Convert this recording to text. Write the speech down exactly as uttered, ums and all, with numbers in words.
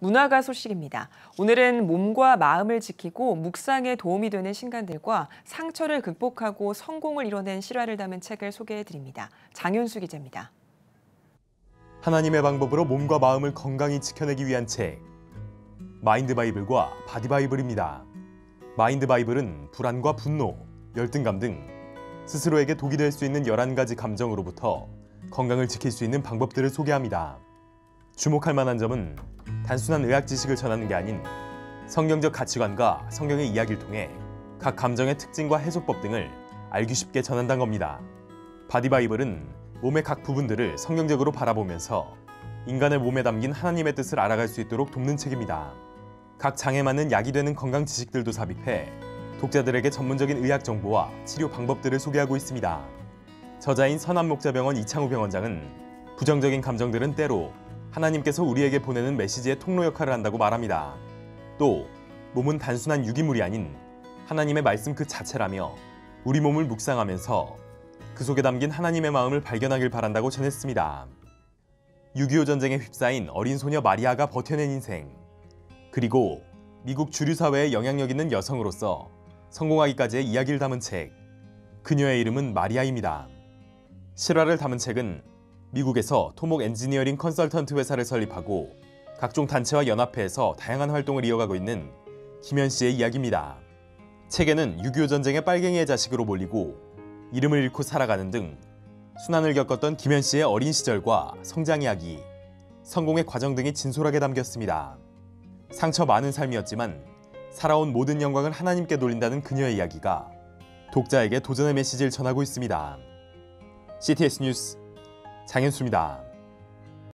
문화가 소식입니다. 오늘은 몸과 마음을 지키고 묵상에 도움이 되는 신간들과 상처를 극복하고 성공을 이뤄낸 실화를 담은 책을 소개해드립니다. 장현수 기자입니다. 하나님의 방법으로 몸과 마음을 건강히 지켜내기 위한 책, 마인드 바이블과 바디 바이블입니다. 마인드 바이블은 불안과 분노, 열등감 등 스스로에게 독이 될 수 있는 열한 가지 감정으로부터 건강을 지킬 수 있는 방법들을 소개합니다. 주목할 만한 점은 단순한 의학 지식을 전하는 게 아닌 성경적 가치관과 성경의 이야기를 통해 각 감정의 특징과 해소법 등을 알기 쉽게 전한다는 겁니다. 바디 바이블은 몸의 각 부분들을 성경적으로 바라보면서 인간의 몸에 담긴 하나님의 뜻을 알아갈 수 있도록 돕는 책입니다. 각 장에 맞는 약이 되는 건강 지식들도 삽입해 독자들에게 전문적인 의학 정보와 치료 방법들을 소개하고 있습니다. 저자인 선한목자병원 이창우 병원장은 부정적인 감정들은 때로 하나님께서 우리에게 보내는 메시지의 통로 역할을 한다고 말합니다. 또 몸은 단순한 유기물이 아닌 하나님의 말씀 그 자체라며 우리 몸을 묵상하면서 그 속에 담긴 하나님의 마음을 발견하길 바란다고 전했습니다. 육이오 전쟁에 휩싸인 어린 소녀 마리아가 버텨낸 인생, 그리고 미국 주류 사회에 영향력 있는 여성으로서 성공하기까지의 이야기를 담은 책, 그녀의 이름은 마리아입니다. 실화를 담은 책은 미국에서 토목 엔지니어링 컨설턴트 회사를 설립하고 각종 단체와 연합회에서 다양한 활동을 이어가고 있는 김현 씨의 이야기입니다. 책에는 육이오 전쟁의 빨갱이의 자식으로 몰리고 이름을 잃고 살아가는 등 순환을 겪었던 김현 씨의 어린 시절과 성장 이야기, 성공의 과정 등이 진솔하게 담겼습니다. 상처 많은 삶이었지만 살아온 모든 영광을 하나님께 돌린다는 그녀의 이야기가 독자에게 도전의 메시지를 전하고 있습니다. 씨티에스 뉴스 장현수입니다.